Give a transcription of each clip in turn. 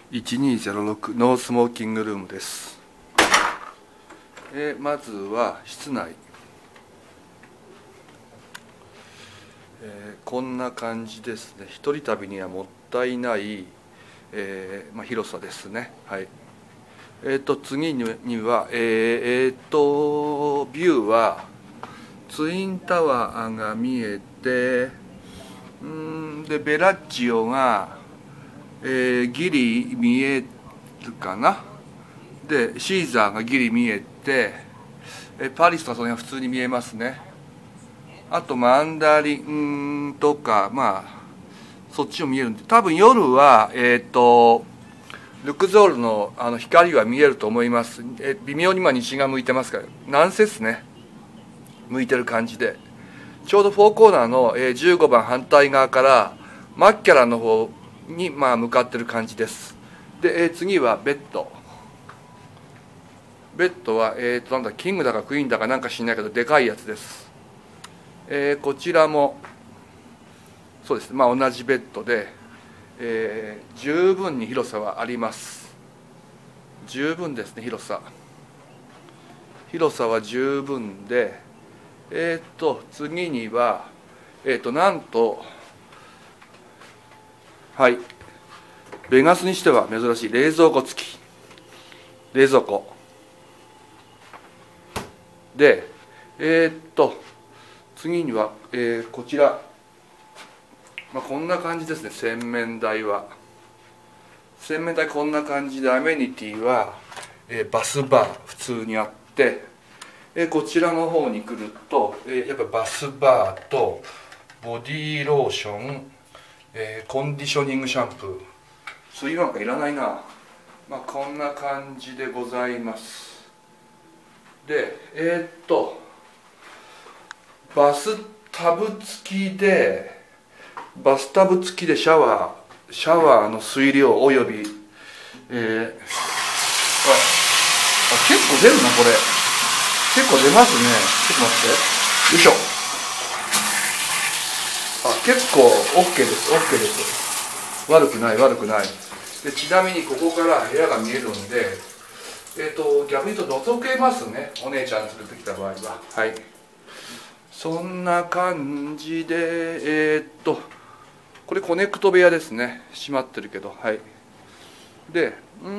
1206ノースモーキングルームです。まずは室内、こんな感じですね。一人旅にはもったいない、広さですね。はい。次には、ビューはツインタワーが見えて、でベラッジオが、ギリ見えるかな。でシーザーがギリ見えて、パリスとかその辺は普通に見えますね。あとマンダリンとかそっちも見えるんで、多分夜はルクゾールの光は見えると思います。微妙に西が向いてますから、南西ね、向いてる感じで、ちょうど4コーナーの15番反対側からマッキャランの方に向かってる感じです。で、次はベッドはなんだキングだかクイーンだかなんか知んないけどでかいやつです。こちらもそうです、同じベッドで、十分に広さはあります。十分ですね。広さは十分で、次にはなんと、はい、ベガスにしては珍しい冷蔵庫付き。冷蔵庫で、次には、こちら、こんな感じですね。洗面台こんな感じで、アメニティは、バスバー普通にあって、こちらの方に来ると、やっぱバスバーとボディーローション、コンディショニングシャンプー、そういうなんかいらないな。こんな感じでございます。でバスタブ付きでシャワーの水量および、結構出るなこれ。結構出ますね。ちょっと待って。よいしょ。結構 OK です。OK です。悪くない。でちなみにここから部屋が見えるんで、逆に言うと覗けますね。お姉ちゃん連れてきた場合は。はい。そんな感じで、これコネクト部屋ですね。閉まってるけど。はい。で、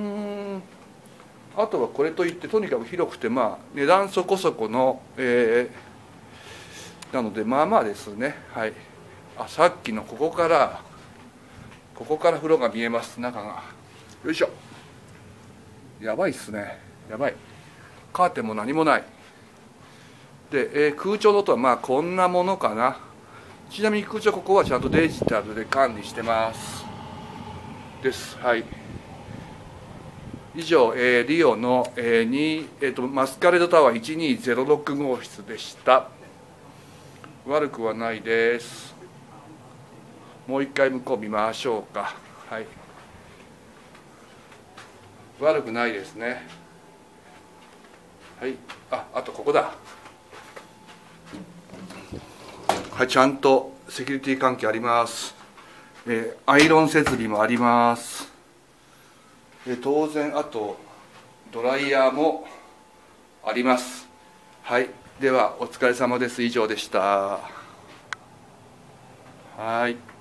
あとはこれといってとにかく広くて、値段そこそこの、なのでですね。はい。さっきのここから風呂が見えます。中が。よいしょ。やばいっすね。やばい。カーテンも何もない。で、空調の音はこんなものかな。ちなみに空調ここはちゃんとデジタルで管理してますです。はい。以上、リオの、マスカレードタワー1206号室でした。悪くはないです。もう一回向こう見ましょうか。はい。悪くないですね。はい。あとここだ。はい、ちゃんとセキュリティ関係あります。アイロン設備もあります。当然、あとドライヤーもあります。はい。ではお疲れ様です。以上でした。はい。